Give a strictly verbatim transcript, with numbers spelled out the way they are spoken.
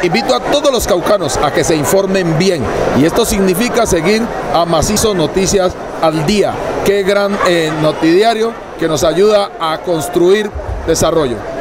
invito a todos los caucanos a que se informen bien, y esto significa seguir a Macizo Noticias al Día. Qué gran eh, notidiario que nos ayuda a construir desarrollo.